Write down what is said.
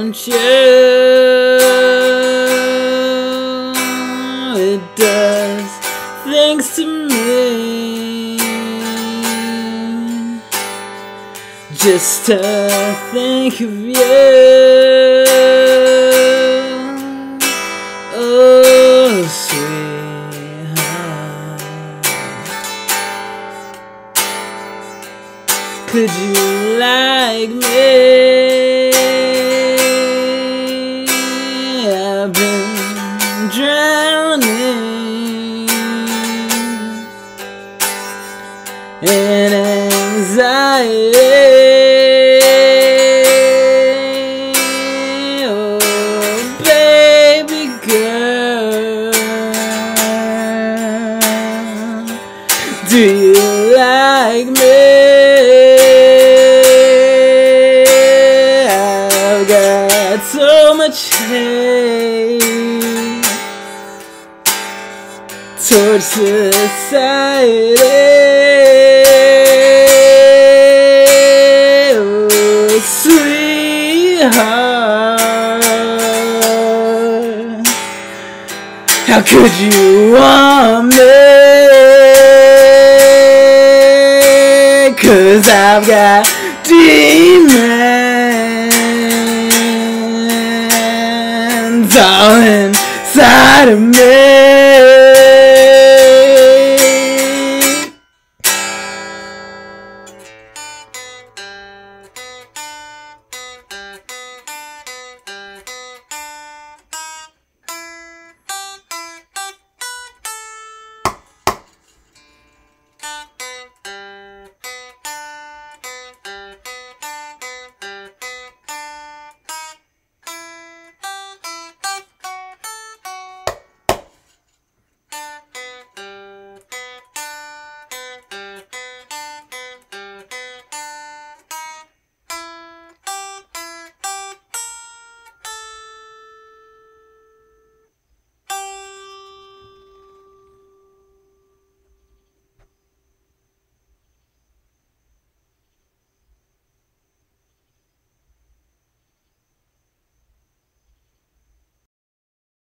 don't you? It does things to me just to think of you. Oh, sweetheart, could you like me? I've been drowning in anxiety. Oh, baby girl, do you like me? I've got so much hate towards society. Oh, sweetheart, how could you want me? 'Cause I've got demons all inside of me.